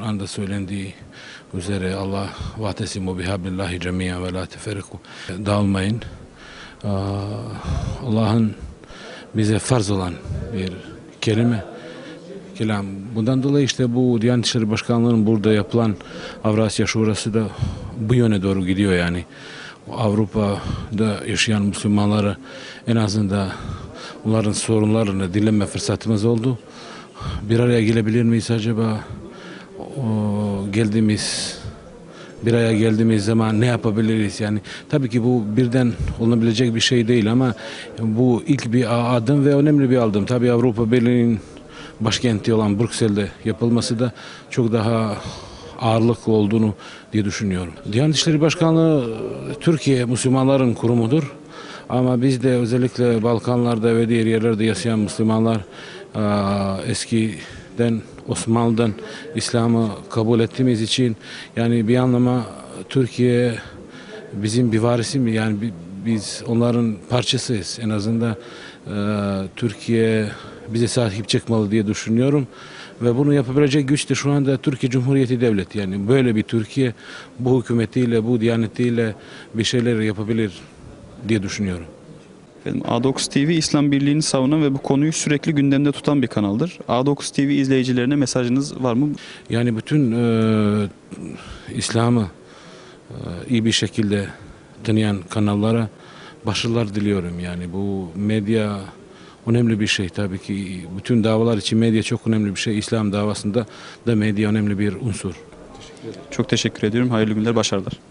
Kur'an'da söylendiği üzere Allah vahtesimu bihablillahi cemiyen ve la teferiku, dağılmayın. Allah'ın bize farz olan bir kelime, kelam. Bundan dolayı işte bu Diyanet İşleri Başkanlığı'nın burada yapılan Avrasya Şurası da bu yöne doğru gidiyor yani. Avrupa'da yaşayan Müslümanları en azından onların sorunlarını dinleme fırsatımız oldu. Bir araya gelebilir miyiz acaba? Bir araya geldiğimiz zaman ne yapabiliriz? Yani tabii ki bu birden olunabilecek bir şey değil ama bu ilk bir adım ve önemli bir adım. Tabii Avrupa Birliği'nin başkenti olan Brüksel'de yapılması da çok daha ağırlıklı olduğunu diye düşünüyorum. Diyanet İşleri Başkanlığı Türkiye Müslümanların kurumudur. Ama biz de özellikle Balkanlarda ve diğer yerlerde yaşayan Müslümanlar eskiden Osmanlı'dan İslam'ı kabul ettiğimiz için yani bir anlama Türkiye bizim bir varisi mi? Yani biz onların parçasıyız. En azından Türkiye bize sahip çıkmalı diye düşünüyorum. Ve bunu yapabilecek güç de şu anda Türkiye Cumhuriyeti Devleti. Yani böyle bir Türkiye bu hükümetiyle, bu diyanetiyle bir şeyler yapabilir diye düşünüyorum. Efendim, A9 TV İslam birliğini savunan ve bu konuyu sürekli gündemde tutan bir kanaldır. A9 TV izleyicilerine mesajınız var mı? Yani bütün İslam'ı iyi bir şekilde tanıyan kanallara başarılar diliyorum. Yani bu medya önemli bir şey tabii ki. Bütün davalar için medya çok önemli bir şey. İslam davasında da medya önemli bir unsur. Çok teşekkür ediyorum. Hayırlı günler, başarılar.